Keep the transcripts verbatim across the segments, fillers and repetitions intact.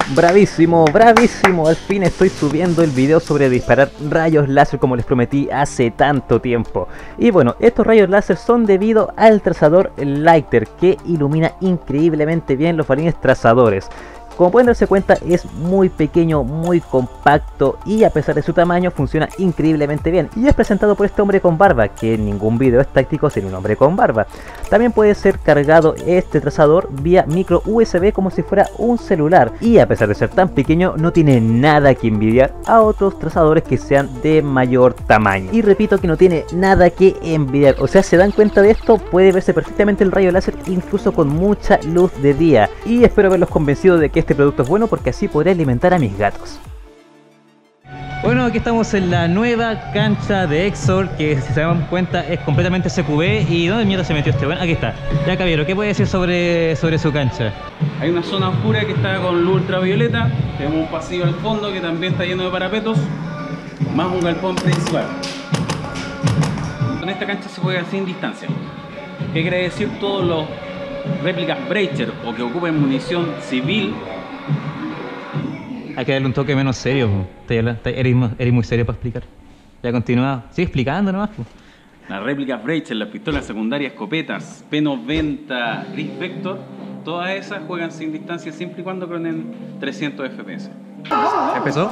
Bravísimo, bravísimo, al fin estoy subiendo el video sobre disparar rayos láser como les prometí hace tanto tiempo. Y bueno, estos rayos láser son debido al trazador Lighter, que ilumina increíblemente bien los balines trazadores. Como pueden darse cuenta, es muy pequeño, muy compacto y a pesar de su tamaño funciona increíblemente bien. Y es presentado por este hombre con barba, que en ningún video es táctico sin un hombre con barba. También puede ser cargado este trazador vía micro U S B como si fuera un celular. Y a pesar de ser tan pequeño, no tiene nada que envidiar a otros trazadores que sean de mayor tamaño. Y repito que no tiene nada que envidiar. O sea, ¿se dan cuenta de esto? Puede verse perfectamente el rayo láser incluso con mucha luz de día. Y espero haberlos convencido de que este producto es bueno porque así podré alimentar a mis gatos. Bueno, aquí estamos en la nueva cancha de Exor, que si se dan cuenta es completamente C Q B. ¿Y dónde mierda se metió este bueno? Aquí está. Ya, caballero, ¿qué puede decir sobre, sobre su cancha? Hay una zona oscura que está con luz ultravioleta. Tenemos un pasillo al fondo que también está lleno de parapetos, más un galpón principal. En esta cancha se juega sin distancia. ¿Qué quiere decir? Todos los réplicas Breacher o que ocupen munición civil. Hay que darle un toque menos serio, eres, eres muy serio para explicar. Ya continúa, sigue explicando nomás. Las réplicas Breacher, las pistolas secundarias, escopetas, P noventa, Gris Vector, todas esas juegan sin distancia siempre y cuando cronen trescientos F P S. ¿Empezó?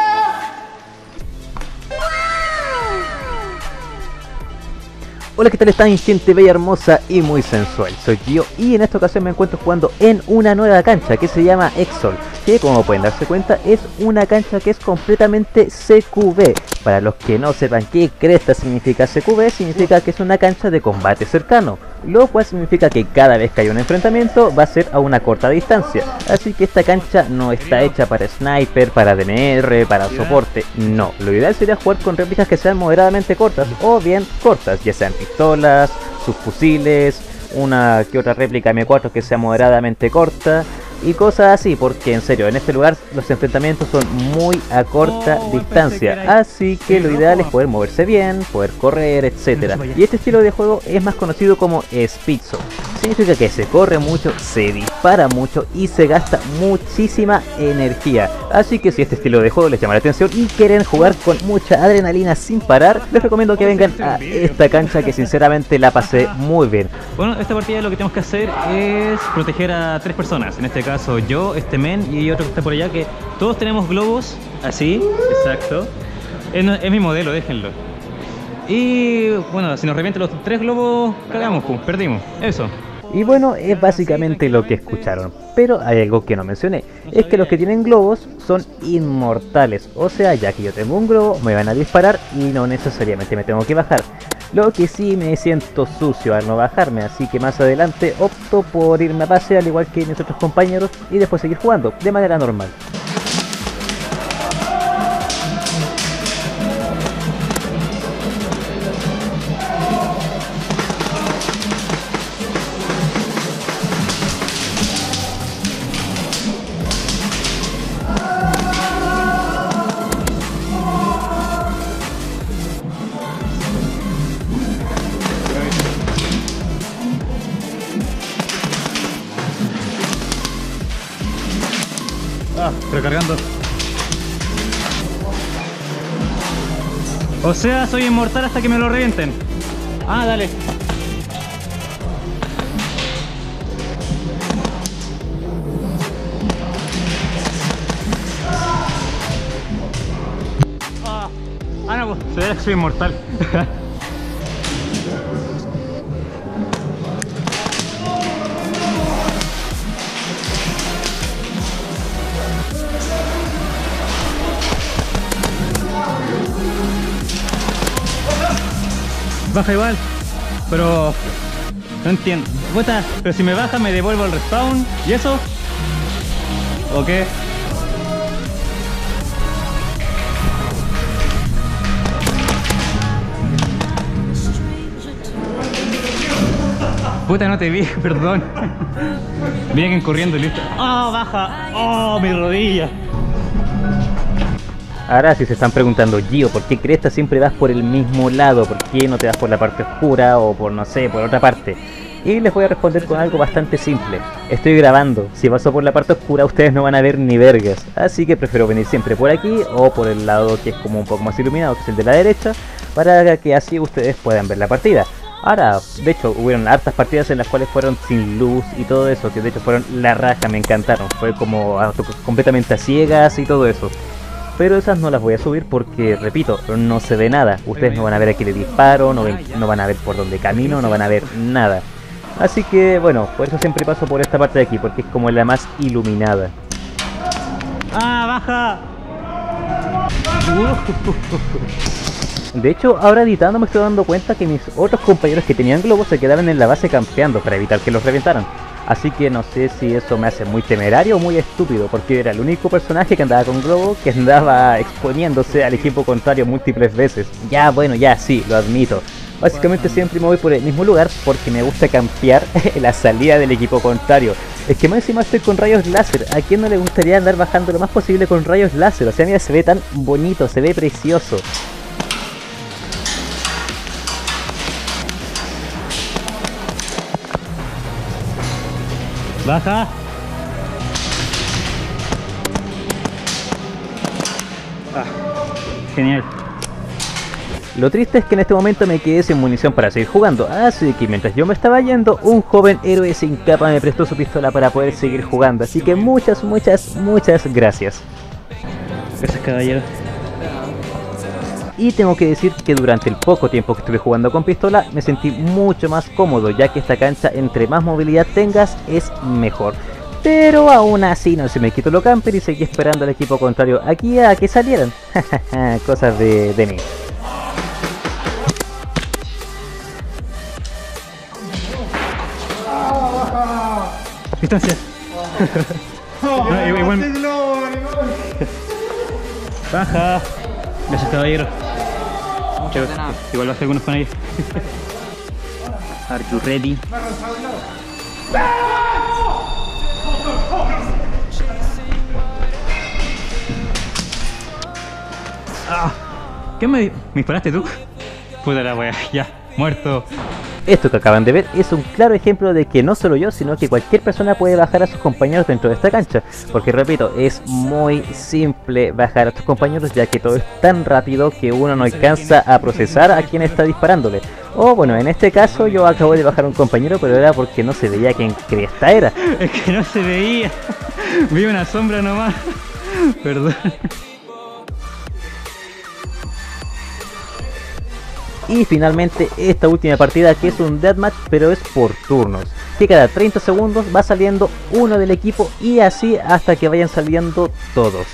Hola, ¿qué tal están, gente bella, hermosa y muy sensual? Soy Gio y en esta ocasión me encuentro jugando en una nueva cancha que se llama Exor, que como pueden darse cuenta es una cancha que es completamente C Q B. Para los que no sepan qué cresta significa C Q B, significa que es una cancha de combate cercano, lo cual significa que cada vez que hay un enfrentamiento va a ser a una corta distancia. Así que esta cancha no está hecha para sniper, para D M R, para soporte, no. Lo ideal sería jugar con réplicas que sean moderadamente cortas o bien cortas, ya sean pistolas, subfusiles, una que otra réplica M cuatro que sea moderadamente corta y cosas así, porque en serio, en este lugar los enfrentamientos son muy a corta oh, distancia, así que lo ideal es poder moverse bien, poder correr, etcétera. Y este estilo de juego es más conocido como Speed Zone. Significa que se corre mucho, se dispara mucho y se gasta muchísima energía. Así que si este estilo de juego les llama la atención y quieren jugar con mucha adrenalina sin parar, les recomiendo que vengan a esta cancha, que sinceramente la pasé muy bien. Bueno, esta partida lo que tenemos que hacer es proteger a tres personas. En este caso yo, este men y otro que está por allá, que todos tenemos globos, así, exacto. Es, es mi modelo, déjenlo. Y bueno, si nos revientan los tres globos, cagamos, pues, perdimos, eso. Y bueno, es básicamente lo que escucharon. Pero hay algo que no mencioné, es que los que tienen globos son inmortales. O sea, ya que yo tengo un globo, me van a disparar y no necesariamente me tengo que bajar. Lo que sí, me siento sucio al no bajarme, así que más adelante opto por irme a base al igual que mis otros compañeros y después seguir jugando de manera normal. Ah, recargando. O sea, soy inmortal hasta que me lo revienten. Ah, dale. Ah, ah no, pues, se ve que soy inmortal. Baja igual, pero no entiendo. Puta, pero si me baja me devuelvo al respawn. ¿Y eso? ¿O qué? Puta, no te vi, perdón. Vienen corriendo y listo. ¡Oh, baja! ¡Oh, mi rodilla! Ahora si se están preguntando, Gio, ¿por qué cresta siempre vas por el mismo lado? ¿Por qué no te vas por la parte oscura o por, no sé, por otra parte? Y les voy a responder con algo bastante simple. Estoy grabando, si paso por la parte oscura ustedes no van a ver ni vergas. Así que prefiero venir siempre por aquí o por el lado que es como un poco más iluminado, que es el de la derecha, para que así ustedes puedan ver la partida. Ahora, de hecho, hubieron hartas partidas en las cuales fueron sin luz y todo eso, que de hecho fueron la raja, me encantaron. Fue como auto, completamente a ciegas y todo eso. Pero esas no las voy a subir porque, repito, no se ve nada. Ustedes no van a ver a quién le disparo, no, ven, no van a ver por dónde camino, no van a ver nada. Así que, bueno, por eso siempre paso por esta parte de aquí, porque es como la más iluminada. ¡Ah, baja! De hecho, ahora editando me estoy dando cuenta que mis otros compañeros que tenían globos se quedaban en la base campeando para evitar que los reventaran. Así que no sé si eso me hace muy temerario o muy estúpido, porque era el único personaje que andaba con globo que andaba exponiéndose al equipo contrario múltiples veces. Ya, bueno, ya, sí, lo admito. Básicamente siempre me voy por el mismo lugar porque me gusta campear la salida del equipo contrario. Es que más encima estoy con rayos láser. ¿A quién no le gustaría andar bajando lo más posible con rayos láser? O sea, mira, se ve tan bonito, se ve precioso. Baja. Ah, genial. Lo triste es que en este momento me quedé sin munición para seguir jugando, así que mientras yo me estaba yendo, un joven héroe sin capa me prestó su pistola para poder seguir jugando, así que muchas, muchas, muchas gracias. Gracias, caballero. Y tengo que decir que durante el poco tiempo que estuve jugando con pistola, me sentí mucho más cómodo, ya que esta cancha, entre más movilidad tengas, es mejor. Pero aún así no se me quitó lo camper y seguí esperando al equipo contrario aquí a que salieran. Cosas de, de mí. Distancia. No, igual... Baja. Gracias, caballero. Muchas gracias. Igual vas a algunos con ellos. Are you ready? Ah, ¿qué me, me disparaste tú? Puta la wea, ya, muerto. Esto que acaban de ver es un claro ejemplo de que no solo yo, sino que cualquier persona puede bajar a sus compañeros dentro de esta cancha. Porque repito, es muy simple bajar a tus compañeros, ya que todo es tan rápido que uno no alcanza a procesar a quien está disparándole. O bueno, en este caso yo acabo de bajar a un compañero, pero era porque no se veía quién cresta era. Es que no se veía, vi una sombra nomás, perdón. Y finalmente esta última partida, que es un deathmatch, pero es por turnos, que cada treinta segundos va saliendo uno del equipo y así hasta que vayan saliendo todos.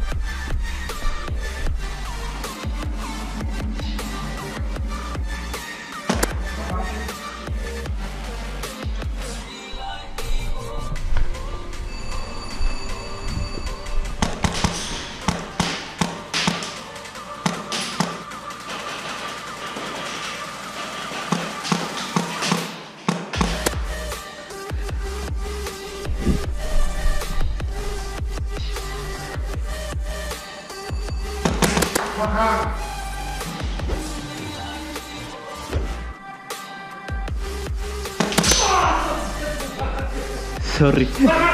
Sorry.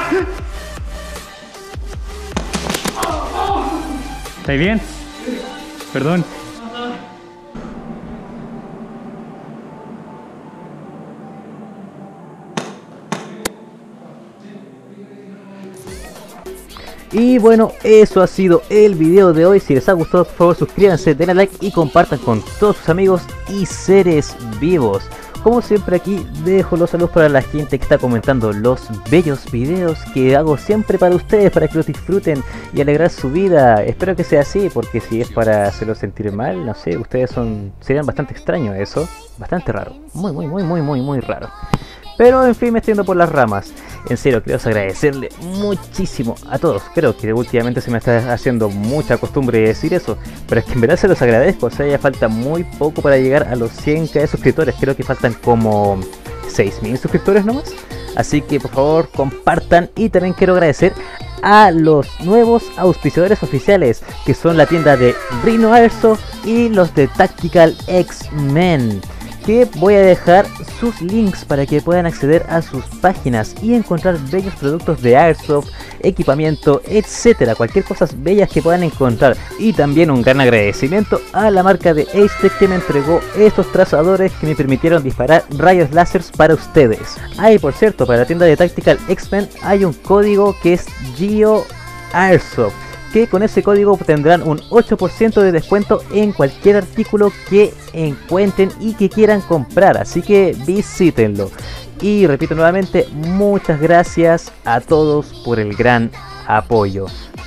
¿Estáis bien? Perdón. Y bueno, eso ha sido el video de hoy. Si les ha gustado, por favor suscríbanse, denle like y compartan con todos sus amigos y seres vivos. Como siempre, aquí dejo los saludos para la gente que está comentando los bellos videos que hago siempre para ustedes, para que los disfruten y alegrar su vida. Espero que sea así, porque si es para hacerlos sentir mal, no sé, ustedes son serían bastante extraños eso, bastante raro, muy muy muy muy muy muy raro. Pero en fin, me estoy yendo por las ramas. En serio, quiero agradecerle muchísimo a todos. Creo que últimamente se me está haciendo mucha costumbre decir eso, pero es que en verdad se los agradezco. O sea, ya falta muy poco para llegar a los cien k de suscriptores. Creo que faltan como seis mil suscriptores nomás. Así que por favor compartan. Y también quiero agradecer a los nuevos auspiciadores oficiales, que son la tienda de Rhino Airsoft y los de Tactical X-Men, que voy a dejar sus links para que puedan acceder a sus páginas y encontrar bellos productos de Airsoft, equipamiento, etcétera, cualquier cosas bellas que puedan encontrar. Y también un gran agradecimiento a la marca de Ace-Tech que me entregó estos trazadores que me permitieron disparar rayos láseres para ustedes. Ah, y por cierto, para la tienda de Tactical X-Men hay un código que es Gio Airsoft, que con ese código obtendrán un ocho por ciento de descuento en cualquier artículo que encuentren y que quieran comprar, así que visítenlo. Y repito nuevamente, muchas gracias a todos por el gran apoyo.